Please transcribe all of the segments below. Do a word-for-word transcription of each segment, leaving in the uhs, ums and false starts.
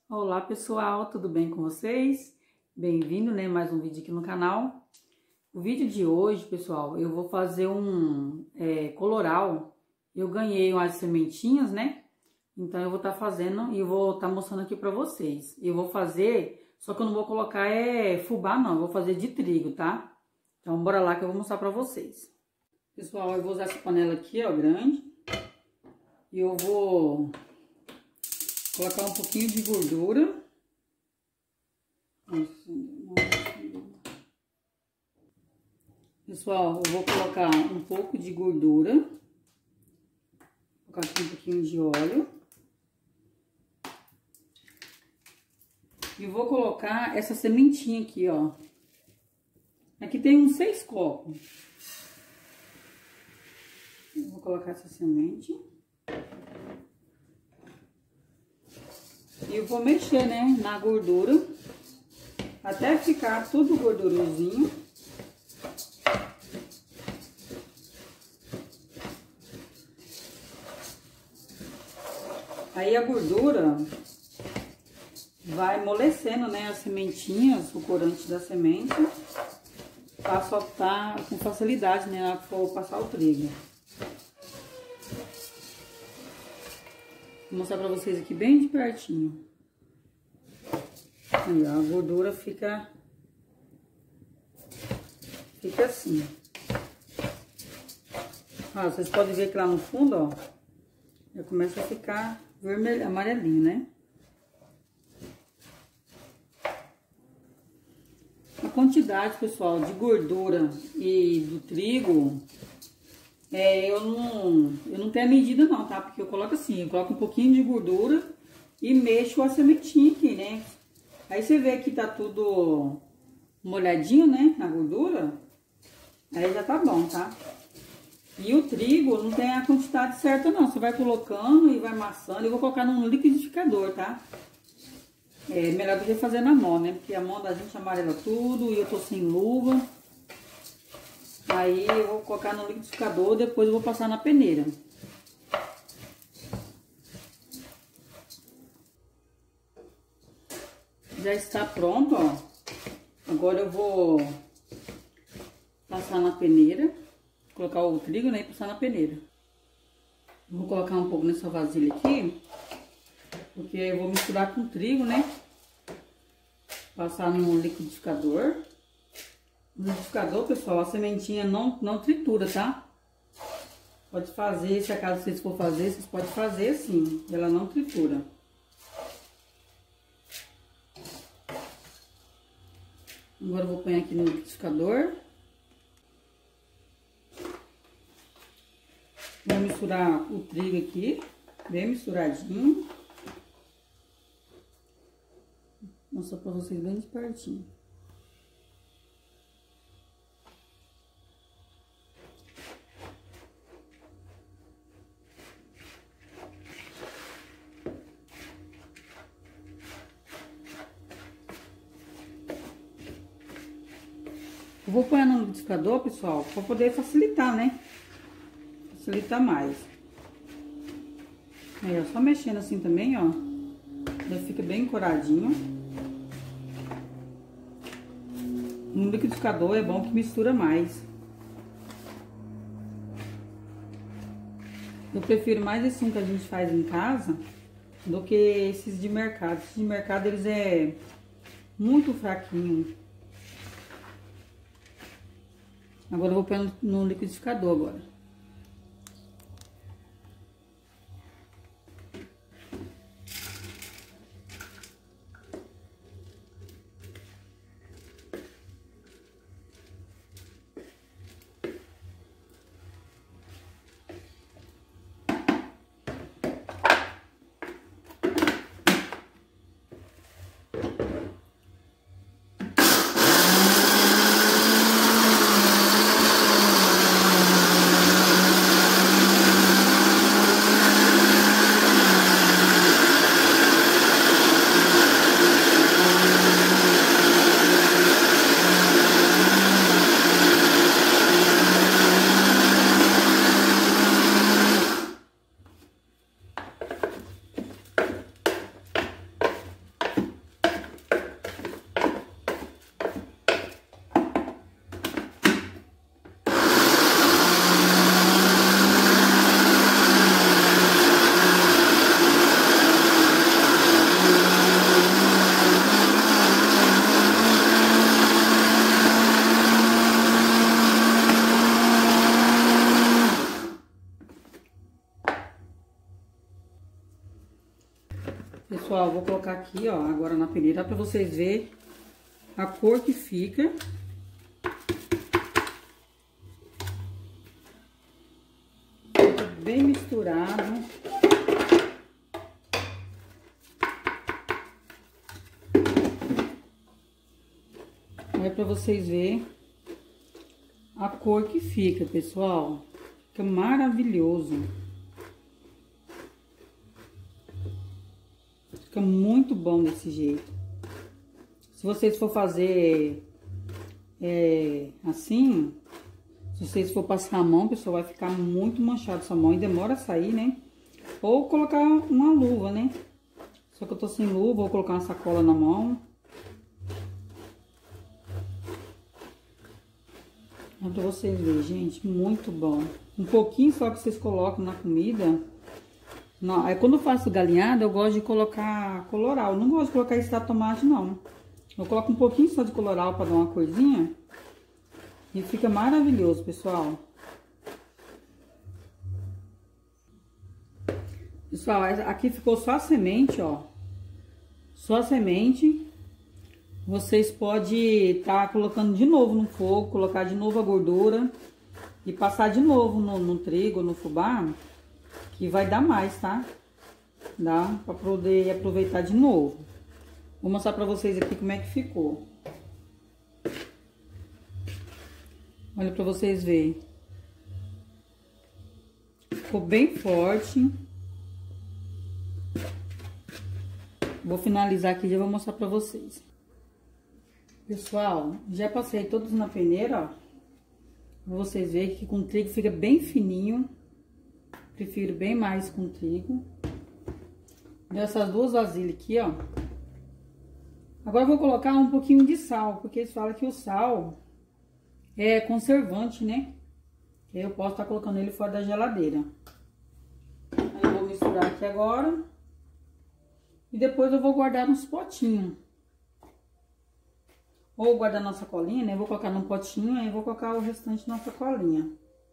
Olá pessoal, tudo bem com vocês? Bem-vindo, né? Mais um vídeo aqui no canal. O vídeo de hoje, pessoal, eu vou fazer um é, coloral. Eu ganhei umas sementinhas, né? Então eu vou estar tá fazendo e eu vou estar tá mostrando aqui pra vocês. Eu vou fazer, só que eu não vou colocar é, fubá não, eu vou fazer de trigo, tá? Então bora lá que eu vou mostrar pra vocês. Pessoal, eu vou usar essa panela aqui, ó, grande. E eu vou colocar um pouquinho de gordura. Pessoal, eu vou colocar um pouco de gordura. Vou colocar aqui um pouquinho de óleo. E vou colocar essa sementinha aqui, ó. Aqui tem uns seis copos. Eu vou colocar essa semente. E eu vou mexer, né, na gordura, até ficar tudo gordurosinho. Aí a gordura vai amolecendo, né, as sementinhas, o corante da semente, para soltar com facilidade, né, na hora que for passar o trigo. Vou mostrar pra vocês aqui bem de pertinho. Aí, ó, a gordura fica, fica assim. Ó, vocês podem ver que lá no fundo, ó, já começa a ficar vermelho, amarelinho, né? A quantidade, pessoal, de gordura e do trigo, é, eu não, eu não tenho a medida não, tá? Porque eu coloco assim, eu coloco um pouquinho de gordura e mexo a sementinha aqui, né? Aí você vê que tá tudo molhadinho, né, na gordura, aí já tá bom, tá? E o trigo não tem a quantidade certa não, você vai colocando e vai amassando. Eu vou colocar num liquidificador, tá? É melhor do que fazer na mão, né? Porque a mão da gente amarela tudo e eu tô sem luva. Aí eu vou colocar no liquidificador, depois eu vou passar na peneira. Já está pronto, ó. Agora eu vou passar na peneira, colocar o trigo, né, e passar na peneira. Vou colocar um pouco nessa vasilha aqui, porque eu vou misturar com o trigo, né? Passar no liquidificador. No liquidificador, pessoal, a sementinha não, não tritura, tá? Pode fazer, se acaso vocês for fazer, vocês podem fazer assim, ela não tritura. Agora eu vou pôr aqui no liquidificador. Vou misturar o trigo aqui, bem misturadinho. Vou mostrar pra vocês bem de pertinho. Eu vou pôr no liquidificador, pessoal, para poder facilitar, né? Facilitar mais. Aí, ó, só mexendo assim também, ó. Já fica bem coradinho. No liquidificador é bom que mistura mais. Eu prefiro mais esse um que a gente faz em casa do que esses de mercado. Esses de mercado, eles é muito fraquinho. Agora eu vou pôr no liquidificador agora. pessoal, vou colocar aqui, ó, agora na peneira para vocês verem a cor que fica. Bem misturado. É para vocês verem a cor que fica, pessoal. Fica maravilhoso. Fica muito bom desse jeito. Se vocês for fazer é, assim, se vocês for passar a mão, pessoal, vai ficar muito manchado essa mão e demora a sair, né? Ou colocar uma luva, né? Só que eu tô sem luva, vou colocar uma sacola na mão. É pra vocês verem, gente, muito bom. Um pouquinho só que vocês colocam na comida. Não, aí quando eu faço galinhada, eu gosto de colocar coloral. Eu não gosto de colocar extrato de tomate, não. Eu coloco um pouquinho só de coloral pra dar uma corzinha. E fica maravilhoso, pessoal. Pessoal, aqui ficou só a semente, ó. Só a semente. Vocês podem estar tá colocando de novo no fogo, colocar de novo a gordura e passar de novo no, no trigo, no fubá, que vai dar mais, tá? Dá pra poder aproveitar de novo. Vou mostrar pra vocês aqui como é que ficou. Olha pra vocês verem. Ficou bem forte. Vou finalizar aqui e já vou mostrar pra vocês. Pessoal, já passei todos na peneira, ó. Pra vocês verem que com trigo fica bem fininho. Prefiro bem mais com trigo. Dessas duas vasilhas aqui, ó. Agora eu vou colocar um pouquinho de sal, porque eles falam que o sal é conservante, né? Eu posso estar colocando ele fora da geladeira. Aí eu vou misturar aqui agora. E depois eu vou guardar nos potinhos. Ou guardar na sacolinha, né? Vou colocar num potinho, aí vou colocar o restante na sacolinha.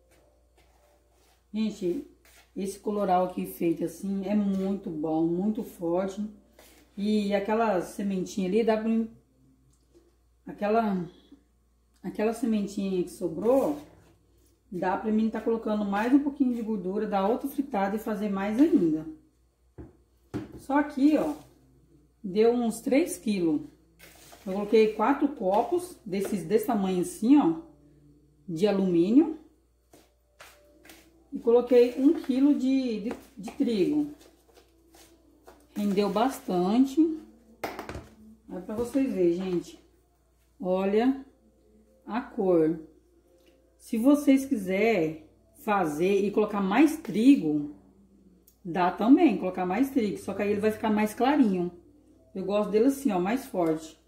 Gente, esse coloral aqui feito assim é muito bom, muito forte. E aquela sementinha ali, dá pra... Aquela... Aquela sementinha que sobrou, dá pra mim estar colocando mais um pouquinho de gordura, dar outra fritada e fazer mais ainda. Só aqui, ó, deu uns três quilos. Eu coloquei quatro copos desses desse tamanho assim, ó, de alumínio. E coloquei um quilo de, de, de trigo. Rendeu bastante. Olha pra vocês verem, gente. Olha a cor. Se vocês quiserem fazer e colocar mais trigo, dá também, colocar mais trigo. Só que aí ele vai ficar mais clarinho. Eu gosto dele assim, ó, mais forte.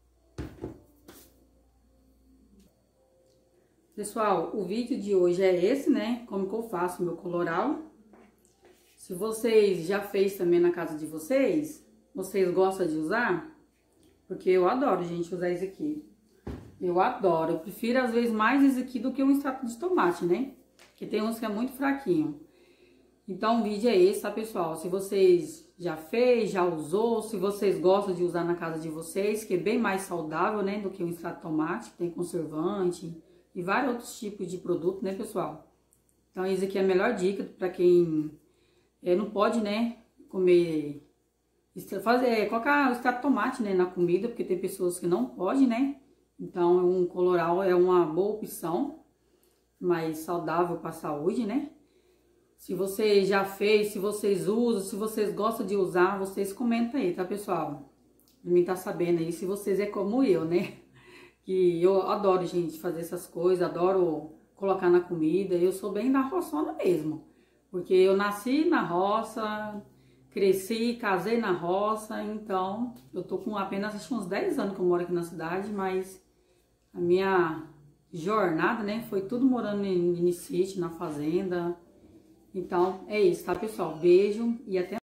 Pessoal, o vídeo de hoje é esse, né? Como que eu faço o meu coloral. Se vocês já fez também na casa de vocês, vocês gostam de usar? Porque eu adoro, gente, usar isso aqui. Eu adoro. Eu prefiro, às vezes, mais esse aqui do que um extrato de tomate, né? Porque tem uns que é muito fraquinho. Então, o vídeo é esse, tá, pessoal? Se vocês já fez, já usou, se vocês gostam de usar na casa de vocês, que é bem mais saudável, né? Do que um extrato de tomate, que tem conservante e vários outros tipos de produto, né, pessoal? Então, esse aqui é a melhor dica pra quem é, não pode, né, comer... Fazer, é, colocar o extrato de tomate, né, na comida, porque tem pessoas que não podem, né? Então, um coloral é uma boa opção, mais saudável para a saúde, né? Se você já fez, se vocês usam, se vocês gostam de usar, vocês comentam aí, tá, pessoal? Pra mim tá sabendo aí se vocês é como eu, né? Que eu adoro, gente, fazer essas coisas, adoro colocar na comida. Eu sou bem da roçona mesmo, porque eu nasci na roça, cresci, casei na roça, então eu tô com apenas acho, uns dez anos que eu moro aqui na cidade, mas a minha jornada, né, foi tudo morando em, em sítio, na fazenda. Então, é isso, tá, pessoal? Beijo e até